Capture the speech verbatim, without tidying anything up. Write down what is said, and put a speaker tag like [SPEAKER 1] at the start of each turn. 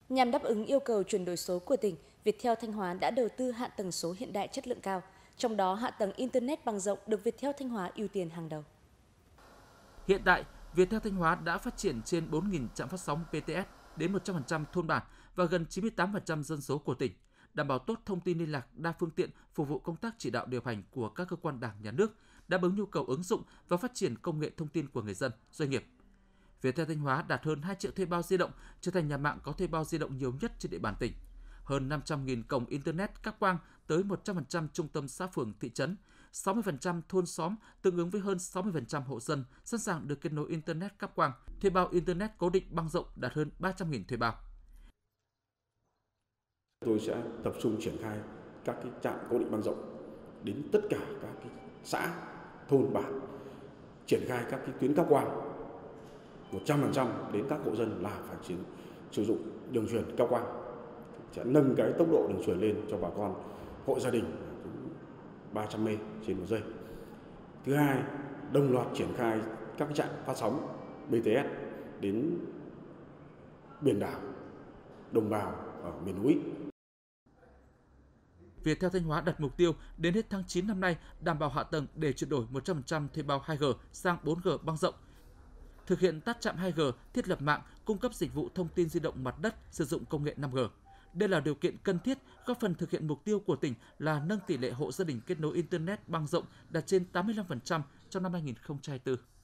[SPEAKER 1] Nhằm đáp ứng yêu cầu chuyển đổi số của tỉnh, Viettel Thanh Hóa đã đầu tư hạ tầng số hiện đại chất lượng cao, trong đó hạ tầng Internet băng rộng được Viettel Thanh Hóa ưu tiên hàng đầu.
[SPEAKER 2] Hiện tại, Viettel Thanh Hóa đã phát triển trên bốn nghìn trạm phát sóng bê tê ét đến một trăm phần trăm thôn bản và gần chín mươi tám phần trăm dân số của tỉnh, đảm bảo tốt thông tin liên lạc đa phương tiện phục vụ công tác chỉ đạo điều hành của các cơ quan đảng nhà nước, đáp ứng nhu cầu ứng dụng và phát triển công nghệ thông tin của người dân, doanh nghiệp. Viettel Thanh Hóa đạt hơn hai triệu thuê bao di động, trở thành nhà mạng có thuê bao di động nhiều nhất trên địa bàn tỉnh. Hơn năm trăm nghìn cổng Internet cáp quang tới một trăm phần trăm trung tâm xã phường thị trấn, sáu mươi phần trăm thôn xóm tương ứng với hơn sáu mươi phần trăm hộ dân sẵn sàng được kết nối Internet cáp quang, thuê bao Internet cố định băng rộng đạt hơn ba trăm nghìn thuê bao.
[SPEAKER 3] Tôi sẽ tập trung triển khai các cái trạm cố định băng rộng đến tất cả các cái xã, thôn, bản, triển khai các cái tuyến cáp quang một trăm phần trăm đến các hộ dân là phải chỉ sử dụng đường truyền cáp quang, sẽ nâng cái tốc độ đường truyền lên cho bà con hộ gia đình ba trăm mê trên một giây. Thứ hai, đồng loạt triển khai các trạm phát sóng bê tê ét đến biển đảo, đồng bào ở miền núi.
[SPEAKER 2] Viettel Thanh Hóa đặt mục tiêu đến hết tháng chín năm nay đảm bảo hạ tầng để chuyển đổi một trăm phần trăm thuê bao hai G sang bốn G băng rộng, thực hiện tắt trạm hai G, thiết lập mạng, cung cấp dịch vụ thông tin di động mặt đất sử dụng công nghệ năm G. Đây là điều kiện cần thiết góp phần thực hiện mục tiêu của tỉnh là nâng tỷ lệ hộ gia đình kết nối Internet băng rộng đạt trên tám mươi lăm phần trăm trong năm hai nghìn không trăm hai mươi tư.